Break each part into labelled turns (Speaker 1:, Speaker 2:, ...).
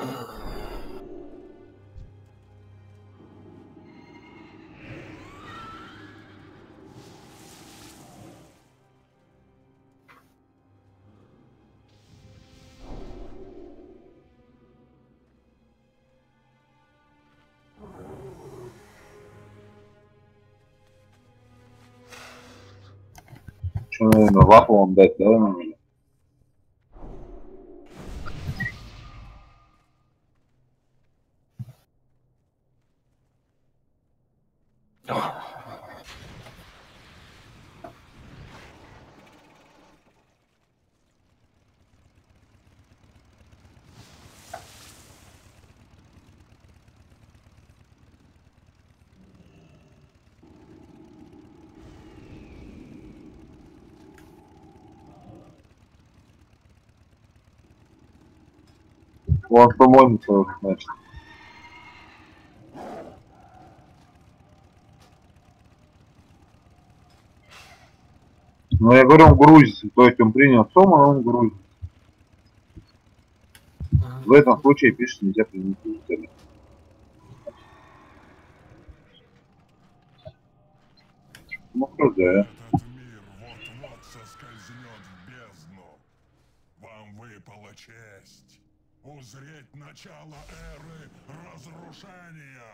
Speaker 1: Что, наверное, лапу вам дать, да, на меня? Он по-моему, значит. Ну, я говорю, он грузится, то есть он принял сумму, а он грузится. В этом случае пишет, нельзя принять изделие. Ну, кто да.
Speaker 2: Этот мир вот-вот соскользнет в бездну. Вам выпала честь узреть начало эры разрушения.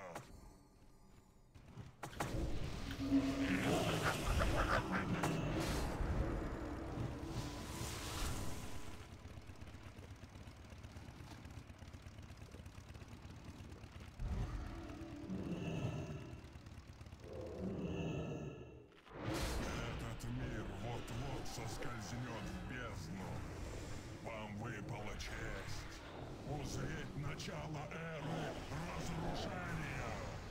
Speaker 2: Этот мир вот-вот соскользнет в бездну. Вам выпала честь узреть начало эры разрушения.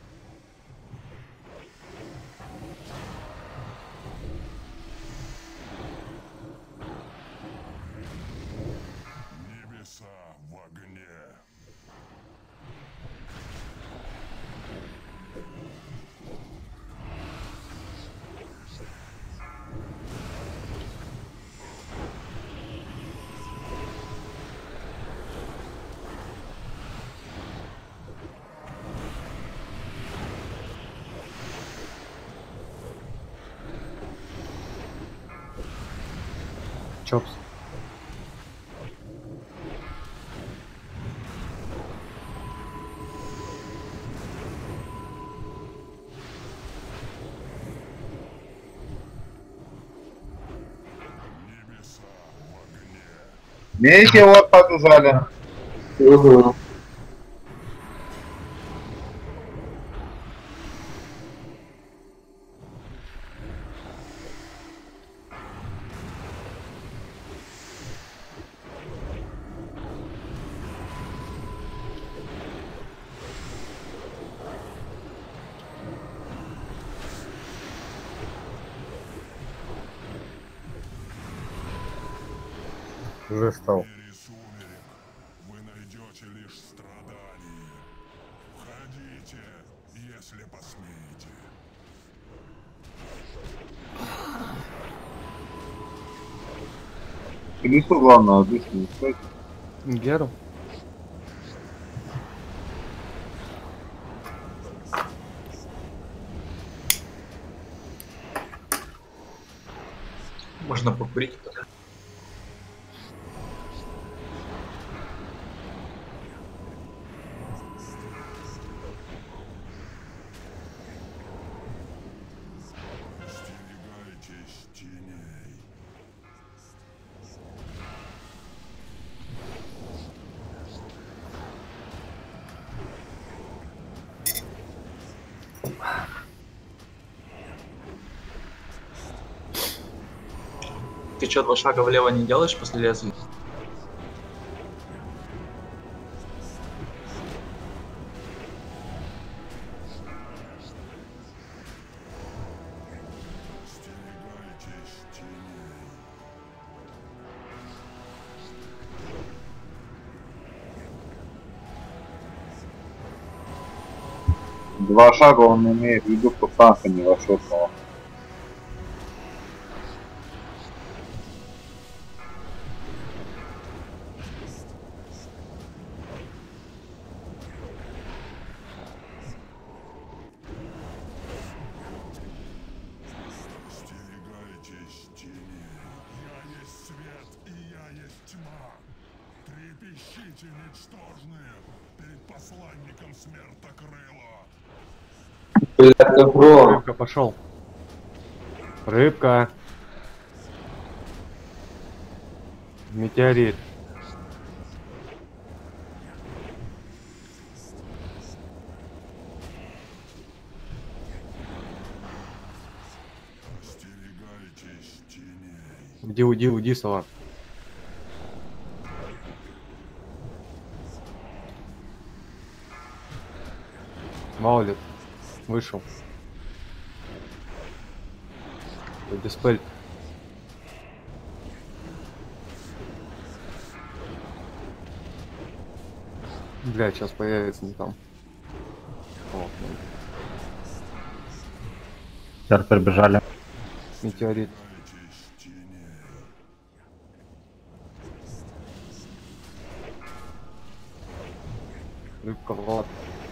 Speaker 2: Небеса в огне.
Speaker 3: Чопс.
Speaker 2: Небеса в огне.
Speaker 1: Медики вот подожали.
Speaker 4: Угу.
Speaker 3: Уже встал.
Speaker 2: В мире сумерек вы найдете лишь страдания. Входите, если посмеете.
Speaker 1: Лису главное, обычно не стоит.
Speaker 3: Геру?
Speaker 4: Можно покурить.
Speaker 2: Остерегайтесь теней.
Speaker 4: Ты что, 2 шага влево не делаешь после лезвия?
Speaker 2: Остерегайтесь теней.
Speaker 1: 2 шага он имеет в виду, что танка не вошел.
Speaker 2: Трепещите, ничтожные, перед посланником Смертокрыла.
Speaker 5: Блядь, добро.
Speaker 3: Рыбка, пошел. Рыбка. Метеорит.
Speaker 2: Остерегайтесь теней.
Speaker 3: Уйди, сова. Маулит. Вышел. Диспель. Бля, сейчас появится не там. О,
Speaker 6: Сейчас прибежали.
Speaker 3: метеорит.
Speaker 2: Остерегайтесь теней.
Speaker 3: Рыбка, Влад.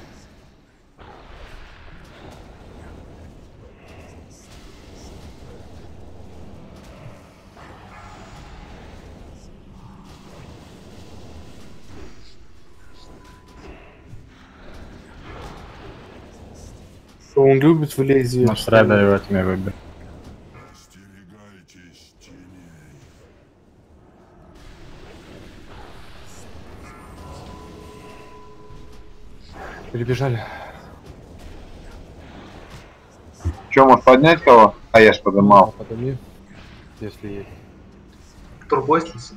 Speaker 7: Он любит в лезвие.
Speaker 6: На Шреддере его тьме выбил.
Speaker 2: Остерегайтесь теней.
Speaker 3: Перебежали.
Speaker 1: Че, может поднять кого? А я ж подымал.
Speaker 3: Подними, если есть.
Speaker 4: Турбойствуется.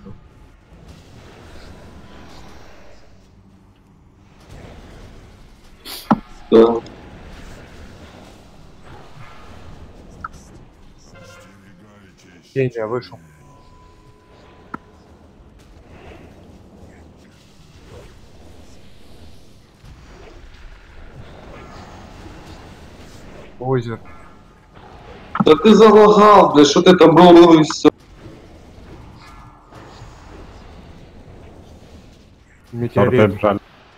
Speaker 5: Да.
Speaker 2: Остерегайтесь.
Speaker 3: Кенджи вышел. Озер.
Speaker 5: Да ты залагал, блядь, что ты там был и все.
Speaker 6: Тоже
Speaker 3: Метеорит.
Speaker 6: прибежали.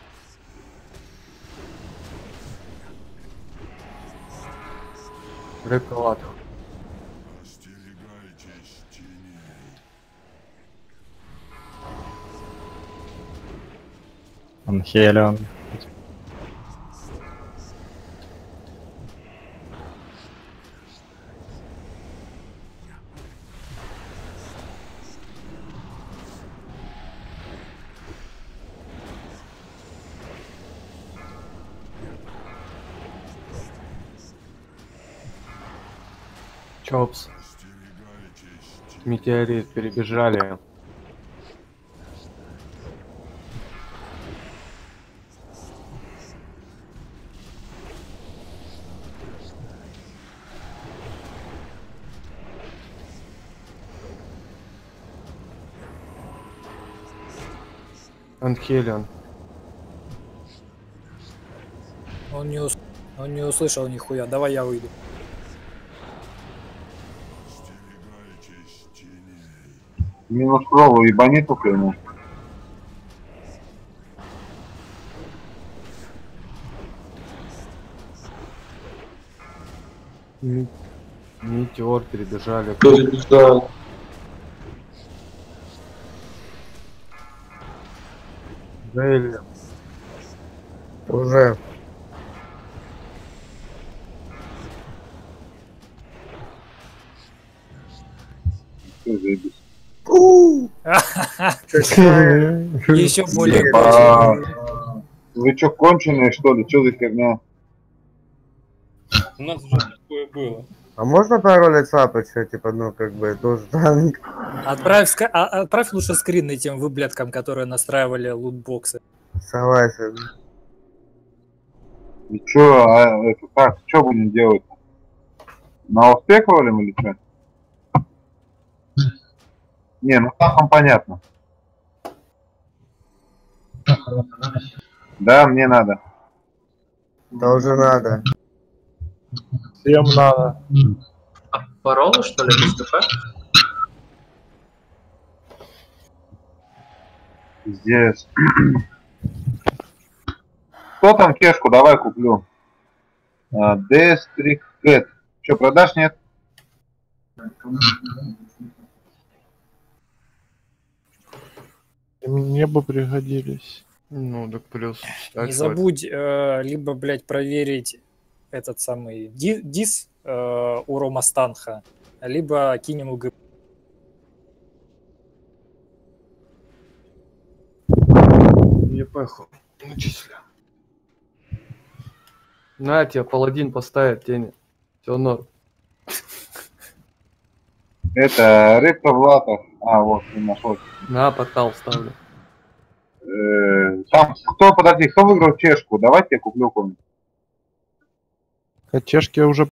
Speaker 3: Рыбка, Влад.
Speaker 2: Остерегайтесь теней.
Speaker 6: Анхелион.
Speaker 3: Чопс.
Speaker 2: Остерегайтесь теней.
Speaker 3: Метеорит. Перебежали. Анхелион.
Speaker 8: Он не услышал нихуя. Давай я выйду.
Speaker 2: Остерегайтесь теней.
Speaker 1: Минус крову ебани только ему.
Speaker 3: Метеор перебежали.
Speaker 5: Перебежал.
Speaker 3: Зель.
Speaker 7: Уже.
Speaker 1: Всё, заебись.
Speaker 8: Еще более.
Speaker 1: Ебать. Вы чё, конченые, что ли? Чё за херня?
Speaker 9: У нас уже такое было.
Speaker 7: А можно пару лица почти, типа, ну, как бы, тоже танк?
Speaker 8: Отправь лучше скрины тем выблядкам, которые настраивали лутбоксы.
Speaker 7: Согласен.
Speaker 1: И чё, это как, чё будем делать? На успех валим или чё? Не, ну там понятно. Да, мне надо.
Speaker 7: Тоже надо.
Speaker 3: Всем надо.
Speaker 4: А по роллу, что ли, без ДФ?
Speaker 1: Здесь. Кто там кешку? Давай куплю. Дестрик Кэт. Че, продашь, нет?
Speaker 10: Мне бы пригодились.
Speaker 3: Ну, так плюс.
Speaker 8: Не забудь либо, блядь, проверить этот самый дис у Рома Станха, либо кинем УГ.
Speaker 3: ЕПХу. Начисля. На тебе паладин поставит тени. Все норм.
Speaker 1: Это рыбка в латах. А, вот, не нашел.
Speaker 3: На, портал ставлю.
Speaker 1: Там, подожди, кто выиграл чешку? Давайте я куплю какую-нибудь.
Speaker 10: А чешки уже